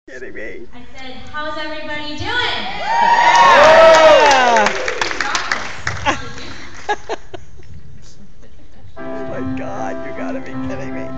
Kidding me. I said, how's everybody doing? Oh my God, you gotta be kidding me.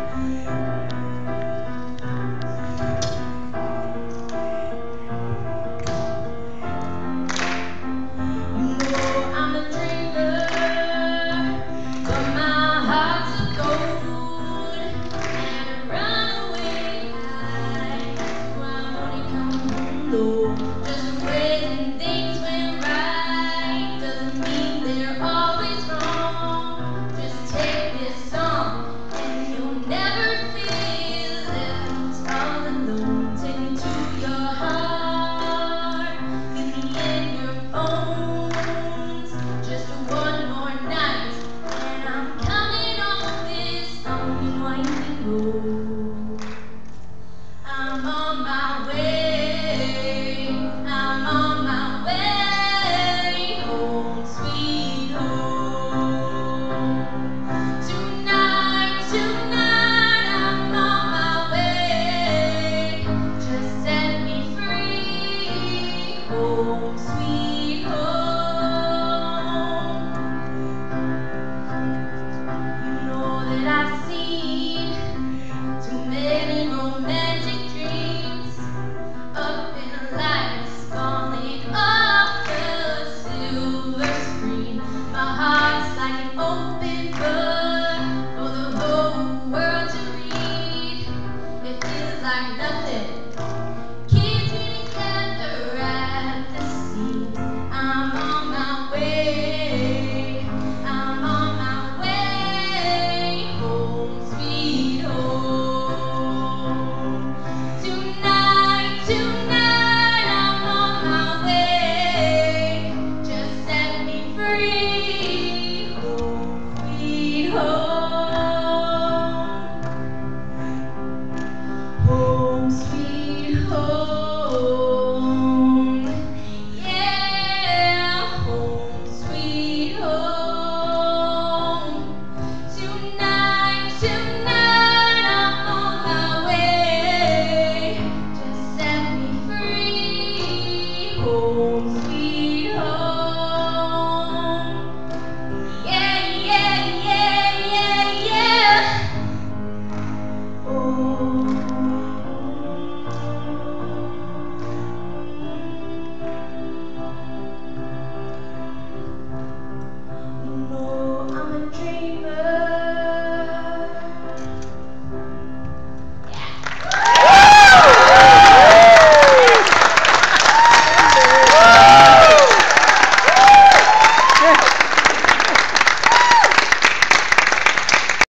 I'm a dreamer, but my heart's of gold, and a runaway high, so I wanna come home low. Just when things went right, doesn't mean they're always wrong. Just take this song, and you'll never feel left all alone. Take me to your heart, leave me in your bones. Just one more night, and I'm coming off this lonely winding road. I'm on my way, I'm on my way home, sweet home. Tonight, I'm on my way. Just set me free, home, sweet home. You know that I've seen too many romantic dreams up in lights falling off the silver screen. My heart's like an open book for the whole world to read. It feels like nothing